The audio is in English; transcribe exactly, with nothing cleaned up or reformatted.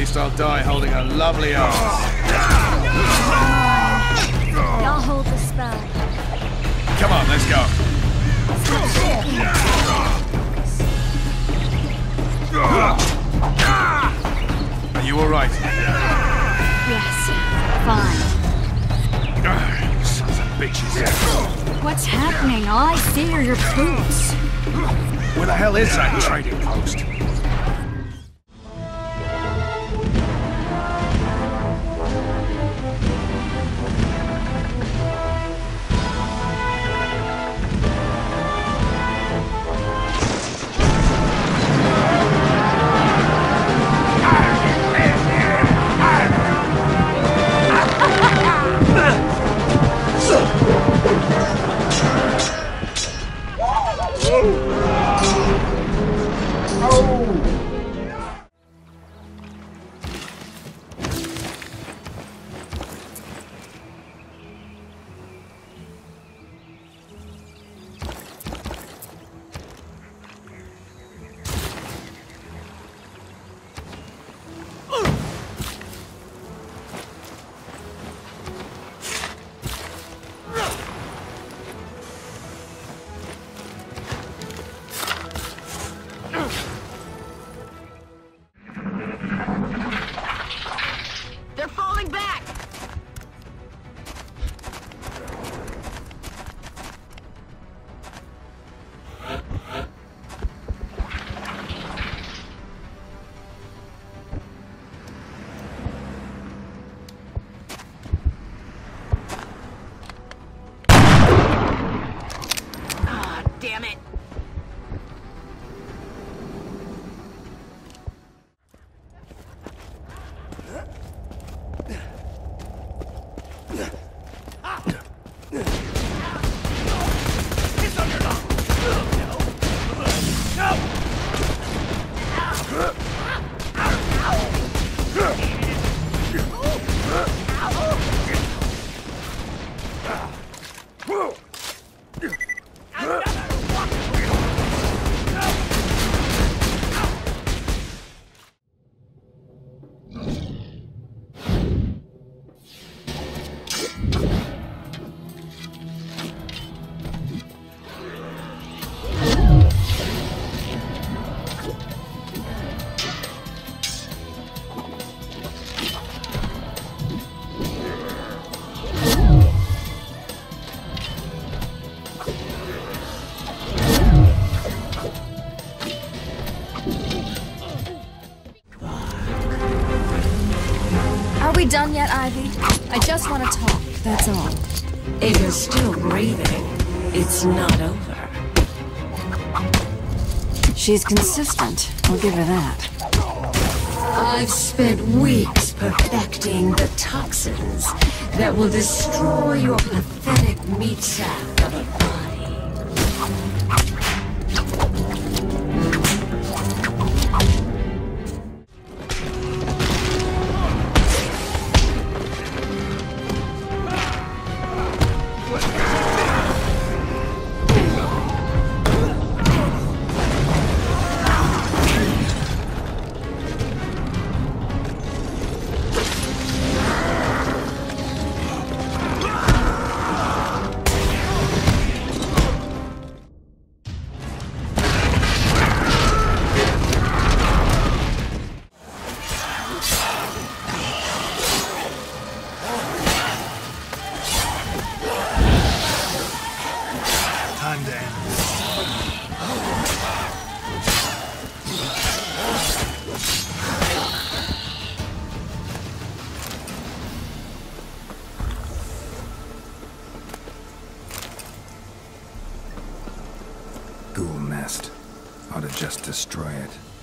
least I'll die holding a lovely arm. I'll hold the spell. Come on, let's go. Are you all right? Yes, fine. Sons of bitches. What's happening? All I see are your boots. Where the hell is that trading post? They're falling back! Ah, damn it! Are we done yet, Ivy? I just want to talk, that's all. If you're still breathing, it's not over. She's consistent, I'll give her that. I've spent weeks perfecting the toxins that will destroy your pathetic meat sack of a body. Time to end. Ghoul nest. Ought to just destroy it.